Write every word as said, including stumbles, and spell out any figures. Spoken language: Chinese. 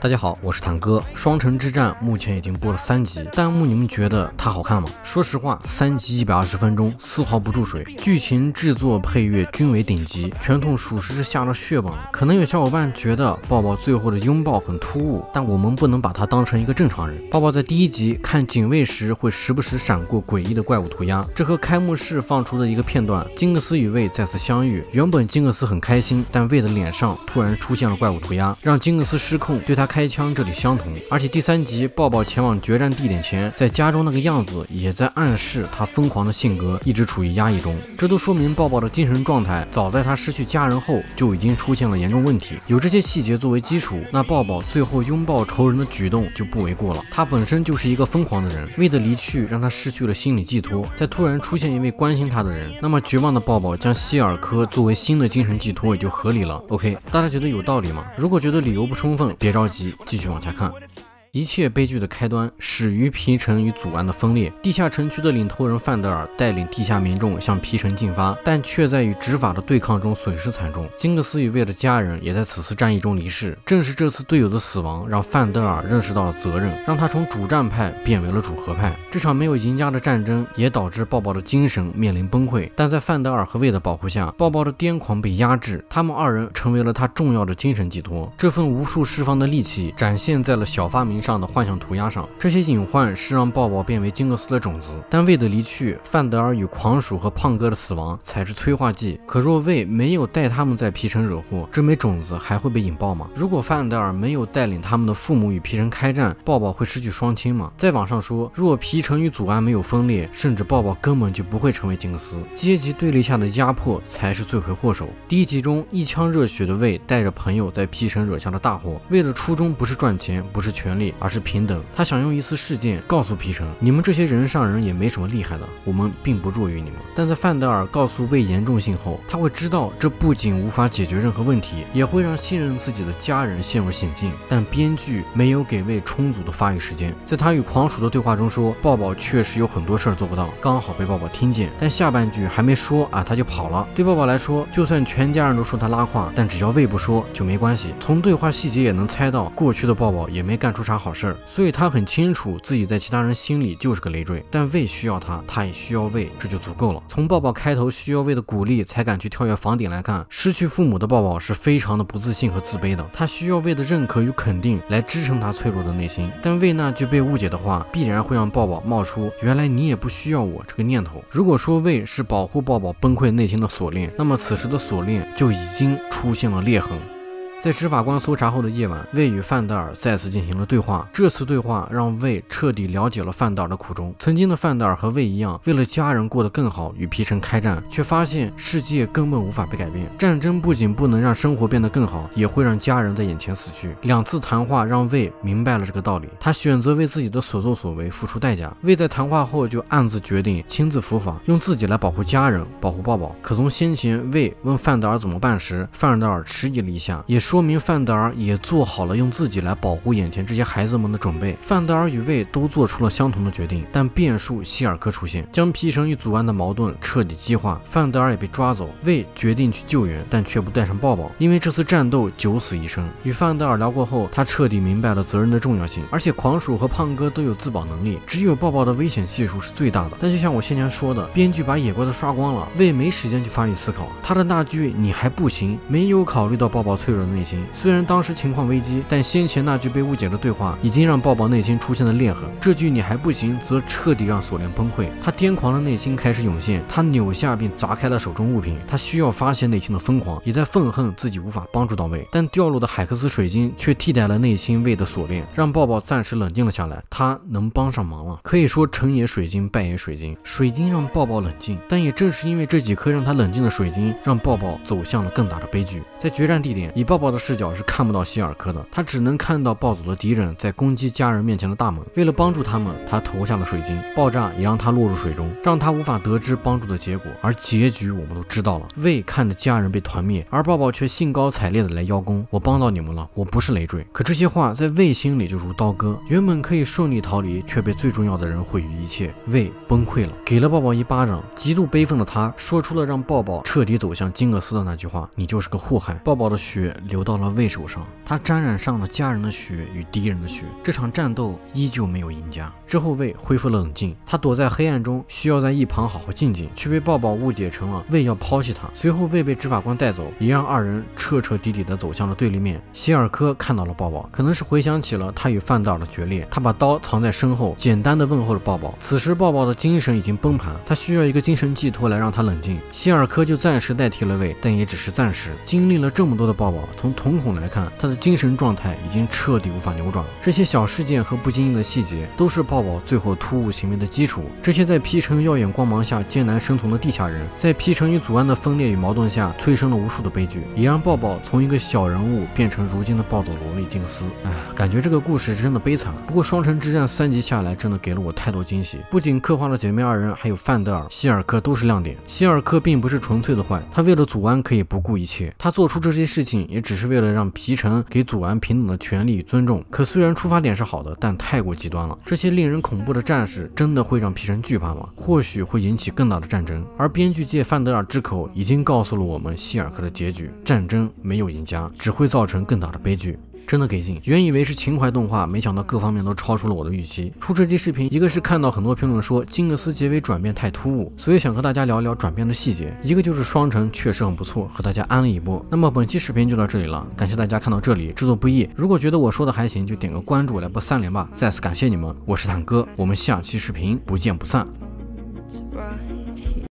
大家好，我是坦哥。双城之战目前已经播了三集，弹幕你们觉得它好看吗？说实话，三集一百二十分钟，丝毫不注水，剧情、制作、配乐均为顶级，拳痛属实是下了血本。可能有小伙伴觉得抱抱最后的拥抱很突兀，但我们不能把它当成一个正常人。抱抱在第一集看警卫时会时不时闪过诡异的怪物涂鸦，这和开幕式放出的一个片段，金克斯与魏再次相遇。原本金克斯很开心，但魏的脸上突然出现了怪物涂鸦，让金克斯失控，对他开枪，这里相同。而且第三集抱抱前往决战地点前，在家中那个样子，也在暗示他疯狂的性格一直处于压抑中。这都说明抱抱的精神状态早在他失去家人后就已经出现了严重问题。有这些细节作为基础，那抱抱最后拥抱仇人的举动就不为过了。他本身就是一个疯狂的人，魏的离去让他失去了心理寄托，再突然出现一位关心他的人，那么绝望的抱抱将希尔科作为新的精神寄托也就合理了。 OK， 大家觉得有道理吗？如果觉得理由不充分，别着急，继续往下看。一切悲剧的开端始于皮城与祖安的分裂。地下城区的领头人范德尔带领地下民众向皮城进发，但却在与执法的对抗中损失惨重。金克斯与魏的家人也在此次战役中离世。正是这次队友的死亡，让范德尔认识到了责任，让他从主战派变为了主和派。这场没有赢家的战争也导致抱抱的精神面临崩溃，但在范德尔和魏的保护下，抱抱的癫狂被压制，他们二人成为了他重要的精神寄托。这份无数释放的力气展现在了小发明上的幻象涂鸦上，这些隐患是让抱抱变为金克斯的种子。但魏的离去、范德尔与狂鼠和胖哥的死亡才是催化剂。可若魏没有带他们在皮城惹祸，这枚种子还会被引爆吗？如果范德尔没有带领他们的父母与皮城开战，抱抱会失去双亲吗？再往上说，若皮城与祖安没有分裂，甚至抱抱根本就不会成为金克斯。阶级对立下的压迫才是罪魁祸首。第一集中一腔热血的魏带着朋友在皮城惹下了大祸，魏的初衷不是赚钱，不是权力，而是平等。他想用一次事件告诉皮城，你们这些人上人也没什么厉害的，我们并不弱于你们。但在范德尔告诉魏严重性后，他会知道这不仅无法解决任何问题，也会让信任自己的家人陷入险境。但编剧没有给魏充足的发育时间，在他与狂鼠的对话中说，抱抱确实有很多事儿做不到，刚好被抱抱听见。但下半句还没说啊，他就跑了。对抱抱来说，就算全家人都说他拉胯，但只要魏不说就没关系。从对话细节也能猜到，过去的抱抱也没干出啥好事儿，所以他很清楚自己在其他人心里就是个累赘。但魏需要他，他也需要魏，这就足够了。从抱抱开头需要魏的鼓励才敢去跳跃房顶来看，失去父母的抱抱是非常的不自信和自卑的。他需要魏的认可与肯定来支撑他脆弱的内心。但魏那句被误解的话，必然会让抱抱冒出原来你也不需要我这个念头。如果说魏是保护抱抱崩溃内心的锁链，那么此时的锁链就已经出现了裂痕。在执法官搜查后的夜晚，魏与范德尔再次进行了对话。这次对话让魏彻底了解了范德尔的苦衷。曾经的范德尔和魏一样，为了家人过得更好，与皮城开战，却发现世界根本无法被改变。战争不仅不能让生活变得更好，也会让家人在眼前死去。两次谈话让魏明白了这个道理，他选择为自己的所作所为付出代价。魏在谈话后就暗自决定亲自伏法，用自己来保护家人，保护抱抱。可从先前魏问范德尔怎么办时，范德尔迟疑了一下，也说明范德尔也做好了用自己来保护眼前这些孩子们的准备。范德尔与魏都做出了相同的决定，但变数希尔科出现，将皮城与祖安的矛盾彻底激化。范德尔也被抓走，魏决定去救援，但却不带上抱抱，因为这次战斗九死一生。与范德尔聊过后，他彻底明白了责任的重要性，而且狂鼠和胖哥都有自保能力，只有抱抱的危险系数是最大的。但就像我先前说的，编剧把野怪都刷光了，魏没时间去发力思考。他的那句你还不行，没有考虑到抱抱脆弱的内心。虽然当时情况危机，但先前那句被误解的对话已经让抱抱内心出现了裂痕。这句你还不行则彻底让锁链崩溃，他癫狂的内心开始涌现，他扭下并砸开了手中物品，他需要发泄内心的疯狂，也在愤恨自己无法帮助到魏。但掉落的海克斯水晶却替代了内心魏的锁链，让抱抱暂时冷静了下来，他能帮上忙了。可以说成也水晶，败也水晶。水晶让抱抱冷静，但也正是因为这几颗让他冷静的水晶，让抱抱走向了更大的悲剧。在决战地点，以抱抱的视角是看不到希尔科的，他只能看到暴走的敌人在攻击家人面前的大门。为了帮助他们，他投下了水晶，爆炸也让他落入水中，让他无法得知帮助的结果。而结局我们都知道了，魏看着家人被团灭，而抱抱却兴高采烈的来邀功，我帮到你们了，我不是累赘。可这些话在魏心里就如刀割，原本可以顺利逃离，却被最重要的人毁于一切。魏崩溃了，给了抱抱一巴掌，极度悲愤的他说出了让抱抱彻底走向金克斯的那句话，你就是个祸害。抱抱的血流到了魏手上，他沾染上了家人的血与敌人的血。这场战斗依旧没有赢家。之后魏恢复了冷静，他躲在黑暗中，需要在一旁好好静静，却被抱抱误解成了魏要抛弃他。随后魏被执法官带走，也让二人彻彻底底的走向了对立面。希尔科看到了抱抱，可能是回想起了他与范德尔的决裂，他把刀藏在身后，简单的问候了抱抱。此时抱抱的精神已经崩盘，他需要一个精神寄托来让他冷静。希尔科就暂时代替了魏，但也只是暂时。经历了这么多的抱抱，从瞳孔来看，他的精神状态已经彻底无法扭转了。这些小事件和不经意的细节，都是抱抱最后突兀行为的基础。这些在 P 城耀眼光芒下艰难生存的地下人，在 P 城与祖安的分裂与矛盾下，催生了无数的悲剧，也让抱抱从一个小人物变成如今的暴走萝莉静思。哎，感觉这个故事真的悲惨。不过双城之战三集下来，真的给了我太多惊喜，不仅刻画了姐妹二人，还有范德尔、希尔科都是亮点。希尔科并不是纯粹的坏，他为了祖安可以不顾一切，他做出这些事情也只是为了让皮城给祖安平等的权利与尊重。可虽然出发点是好的，但太过极端了。这些令人恐怖的战士真的会让皮城惧怕吗？或许会引起更大的战争。而编剧借范德尔之口已经告诉了我们希尔科的结局：战争没有赢家，只会造成更大的悲剧。真的给劲，原以为是情怀动画，没想到各方面都超出了我的预期。出这期视频，一个是看到很多评论说金克斯结尾转变太突兀，所以想和大家聊聊转变的细节；一个就是双城确实很不错，和大家安利一波。那么本期视频就到这里了，感谢大家看到这里，制作不易。如果觉得我说的还行，就点个关注来波三连吧。再次感谢你们，我是坦哥，我们下期视频不见不散。